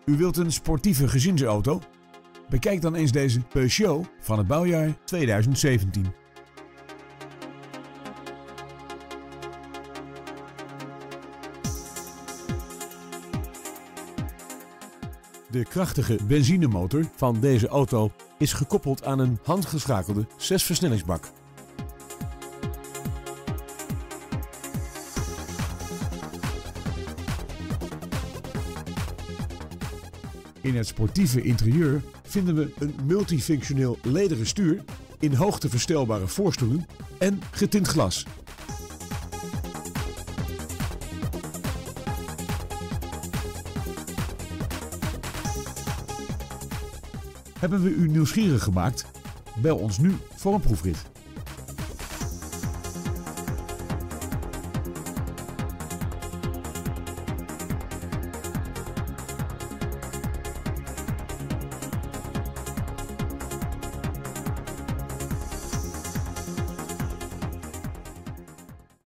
U wilt een sportieve gezinsauto? Bekijk dan eens deze Peugeot van het bouwjaar 2017. De krachtige benzinemotor van deze auto is gekoppeld aan een handgeschakelde 6-versnellingsbak. In het sportieve interieur vinden we een multifunctioneel lederen stuur, in hoogte verstelbare voorstoelen en getint glas. Hebben we u nieuwsgierig gemaakt? Bel ons nu voor een proefrit.